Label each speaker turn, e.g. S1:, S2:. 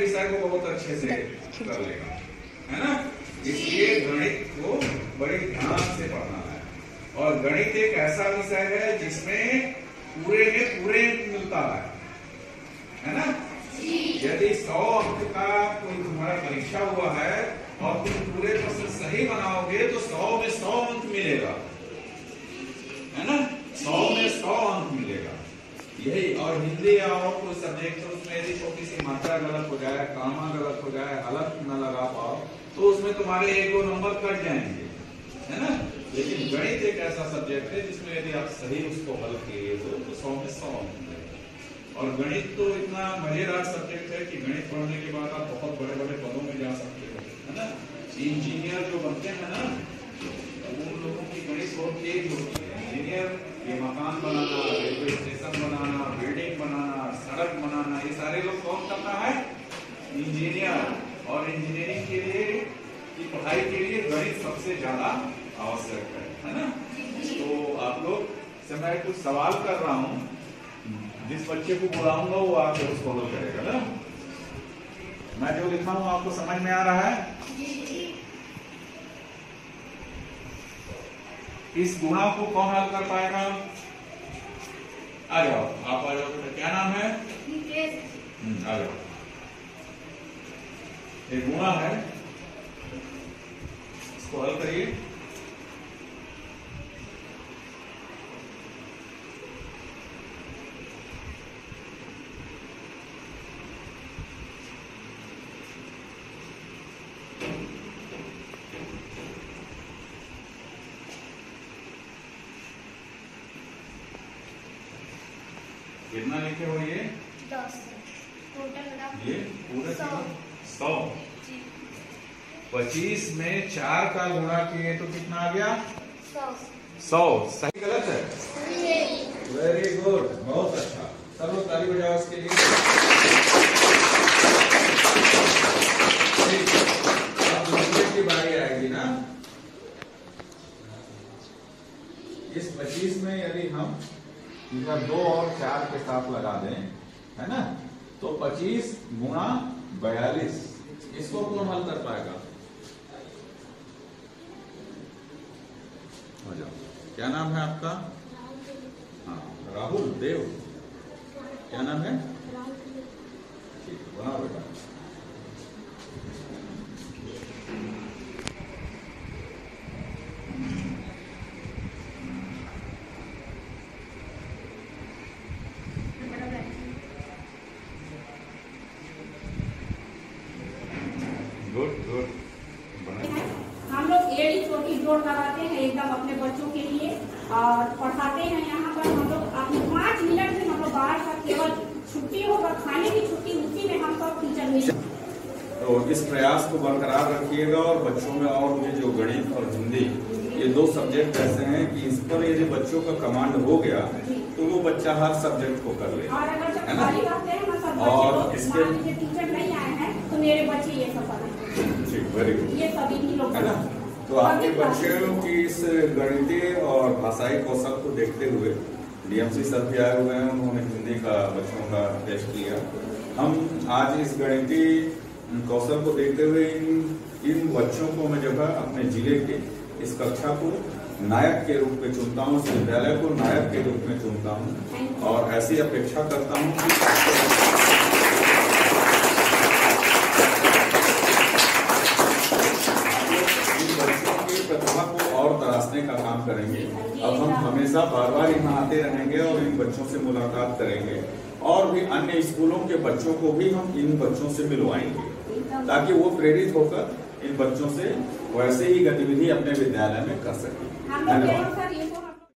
S1: विषय को बहुत अच्छे से कर लेगा, है ना। इसलिए गणित को बड़ी ध्यान से पढ़ना है। और गणित एक ऐसा विषय है जिसमें पूरे में पूरे मिलता है ना। यदि 100 अंक का कोई तुम्हारा परीक्षा हुआ है और तुम पूरे प्रश्न सही बनाओगे तो 100 में 100 अंक मिलेगा, है ना। 100 में 100 अंक मिलेगा यही। और हिंदी या और कोई सब्जेक्ट है उसमें यदि छोटी सी मात्रा गलत हो जाए, कामा गलत हो जाए, हलफ न लगा पाओ तो उसमें तुम्हारे 1-2 नंबर कट जाएंगे, है ना। लेकिन गणित एक ऐसा सब्जेक्ट है जिसमें यदि आप सही उसको हल किए तो 100 में 100 अंक मिलेगा। और गणित तो इतना मजेदार सब्जेक्ट है कि गणित पढ़ने के बाद आप बहुत बड़े बड़े पदों में जा सकते हो, है ना। इंजीनियर जो बनते हैं ना, उन लोगों की गणित बहुत तेज होती है। इंजीनियर ये मकान बनाना, रेलवे स्टेशन बनाना, बिल्डिंग बनाना, सड़क बनाना, ये सारे लोग कौन करता है? इंजीनियर। और इंजीनियरिंग के लिए की पढ़ाई के लिए गणित सबसे ज्यादा आवश्यक है ना। तो आप लोग से मैं कुछ सवाल कर रहा हूँ, जिस बच्चे को बुलाऊंगा वो आके उसको हल करेगा ना। मैं जो लिखा हूँ आपको समझ में आ रहा है? इस गुणा को कौन हल कर पाएगा? आ जाओ, आप आ जाओ। क्या नाम है? आ जाओ। ये गुणा है, इसको हल करिए। कितना लिखे हो ये?
S2: 10 टोटल।
S1: ये पूरा 100। 25 में 4 का गुणा किए तो कितना आ गया? 100। सही गलत है? वेरी गुड, बहुत अच्छा। सब लोग ताली बजाओ इसके लिए। अब दूसरे की बारी आएगी ना। इस 25 में यदि हम 2 और 4 के साथ लगा दें, है ना, तो 25 गुणा 42, इसको कौन हल कर पाएगा? हो जाओ। क्या नाम है आपका? हाँ, राहुल देव। क्या नाम है? ठीक है, बनाओ बेटा।
S3: हम लोग एड़ी छोटी जोड़ लगाते हैं एकदम अपने बच्चों के लिए और पढ़ाते हैं। यहाँ पर हम लोग 5 मिनट में हम लोग बाहर का केवल छुट्टी होगा, खाने की छुट्टी, उसी में हम सब टीचर मिले।
S1: तो इस प्रयास को बरकरार रखिएगा और बच्चों में और ये जो गणित और हिंदी, ये 2 सब्जेक्ट ऐसे हैं कि इस पर यदि बच्चों का कमांड हो गया तो वो बच्चा हर सब्जेक्ट को कर लेगा।
S3: और अगर जब खाली रहते हैं ना सब
S1: और
S3: बच्चे,
S1: इसके
S3: टीचर नहीं आए हैं तो मेरे बच्चे ये सब पढ़ेंगे।
S1: वेरी गुड,
S3: ये सभी भी लोग
S1: है ना। तो आपके बच्चों की इस गणितीय और भाषाई कौशल को देखते हुए डीएमसी सर भी आए हुए हैं, उन्होंने हिंदी का बच्चों का टेस्ट लिया। हम आज इस गणितीय कौशल को देखते हुए इन बच्चों को मैं जो है अपने जिले के इस कक्षा को नायक के रूप में चुनता हूँ, इस विद्यालय को नायक के रूप में चुनता हूँ और ऐसी अपेक्षा करता हूँ कि प्रतिभा को और तराशने का काम करेंगे। अब हम हमेशा बार यहाँ आते रहेंगे और इन बच्चों से मुलाकात करेंगे और भी अन्य स्कूलों के बच्चों को भी हम इन बच्चों से मिलवाएंगे ताकि वो प्रेरित होकर इन बच्चों से वैसे ही गतिविधि अपने विद्यालय में कर सकें।